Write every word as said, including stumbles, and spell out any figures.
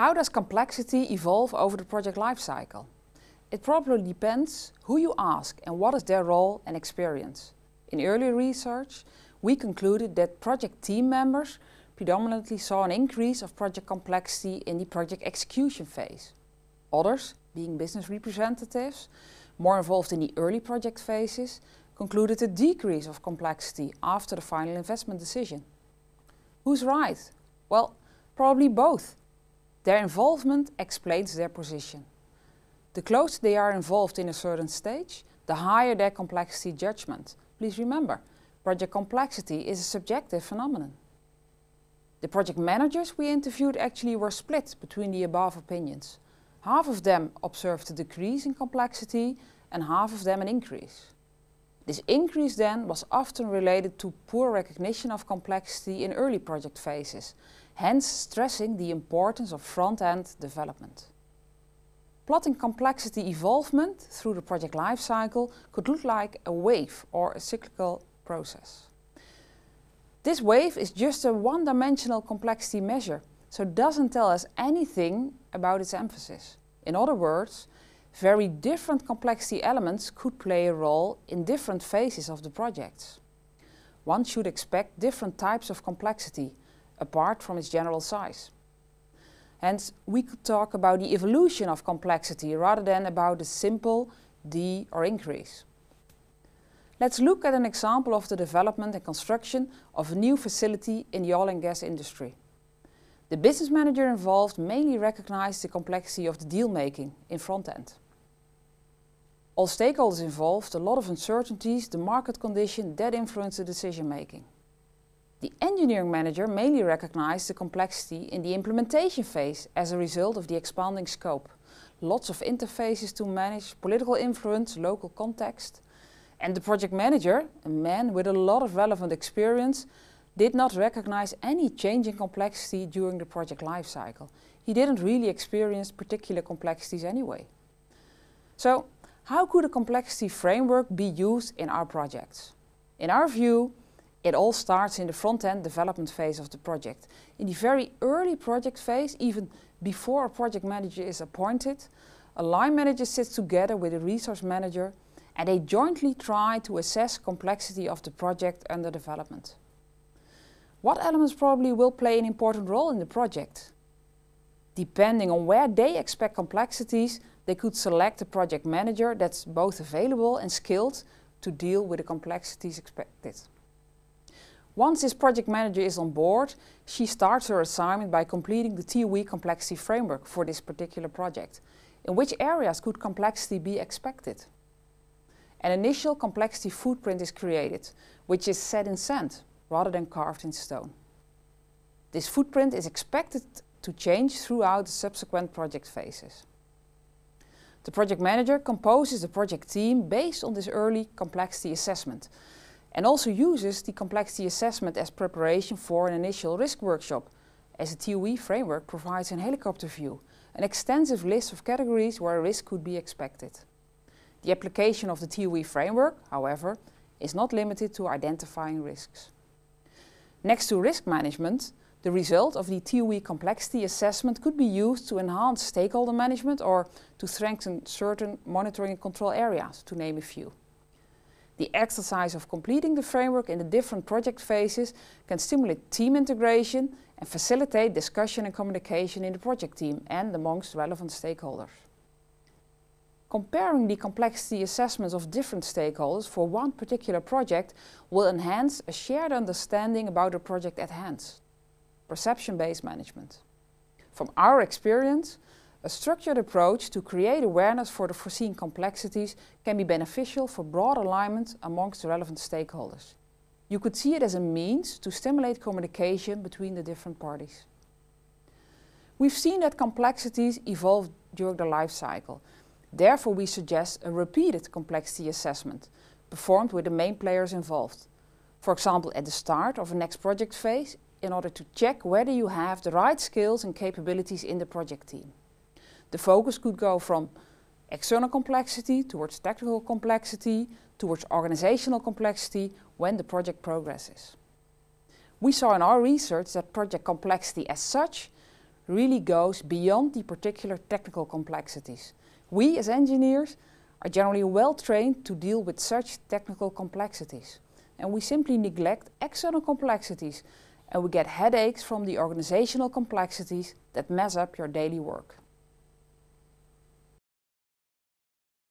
How does complexity evolve over the project lifecycle? It probably depends who you ask and what is their role and experience. In early research, we concluded that project team members predominantly saw an increase of project complexity in the project execution phase. Others, being business representatives, more involved in the early project phases, concluded a decrease of complexity after the final investment decision. Who's right? Well, probably both. Their involvement explains their position. The closer they are involved in a certain stage, the higher their complexity judgment. Please remember, project complexity is a subjective phenomenon. The project managers we interviewed actually were split between the above opinions. Half of them observed a decrease in complexity and half of them an increase. This increase then was often related to poor recognition of complexity in early project phases, hence stressing the importance of front-end development. Plotting complexity evolvement through the project lifecycle could look like a wave or a cyclical process. This wave is just a one-dimensional complexity measure, so it doesn't tell us anything about its emphasis. In other words, very different complexity elements could play a role in different phases of the projects. One should expect different types of complexity, apart from its general size. Hence, we could talk about the evolution of complexity rather than about a simple de- or increase. Let's look at an example of the development and construction of a new facility in the oil and gas industry. The business manager involved mainly recognized the complexity of the deal making in front end. All stakeholders involved, a lot of uncertainties, the market condition that influenced the decision making. The engineering manager mainly recognized the complexity in the implementation phase as a result of the expanding scope. Lots of interfaces to manage, political influence, local context. And the project manager, a man with a lot of relevant experience, did not recognize any change in complexity during the project lifecycle. He didn't really experience particular complexities anyway. So, how could a complexity framework be used in our projects? In our view, it all starts in the front-end development phase of the project. In the very early project phase, even before a project manager is appointed, a line manager sits together with a resource manager and they jointly try to assess complexity of the project under development. What elements probably will play an important role in the project? Depending on where they expect complexities, they could select a project manager that's both available and skilled to deal with the complexities expected. Once this project manager is on board, she starts her assignment by completing the T O E complexity framework for this particular project. In which areas could complexity be expected? An initial complexity footprint is created, which is set in sand rather than carved in stone. This footprint is expected to change throughout the subsequent project phases. The project manager composes the project team based on this early complexity assessment, and also uses the complexity assessment as preparation for an initial risk workshop, as a T O E framework provides an helicopter view, an extensive list of categories where risk could be expected. The application of the T O E framework, however, is not limited to identifying risks. Next to risk management, the result of the T O E complexity assessment could be used to enhance stakeholder management or to strengthen certain monitoring and control areas, to name a few. The exercise of completing the framework in the different project phases can stimulate team integration and facilitate discussion and communication in the project team and amongst relevant stakeholders. Comparing the complexity assessments of different stakeholders for one particular project will enhance a shared understanding about the project at hand. Perception-based management. From our experience, a structured approach to create awareness for the foreseen complexities can be beneficial for broad alignment amongst the relevant stakeholders. You could see it as a means to stimulate communication between the different parties. We've seen that complexities evolve during the life cycle. Therefore, we suggest a repeated complexity assessment performed with the main players involved. For example, at the start of a next project phase, in order to check whether you have the right skills and capabilities in the project team. The focus could go from external complexity towards technical complexity, towards organizational complexity when the project progresses. We saw in our research that project complexity as such really goes beyond the particular technical complexities. We as engineers are generally well trained to deal with such technical complexities, and we simply neglect external complexities, and we get headaches from the organizational complexities that mess up your daily work.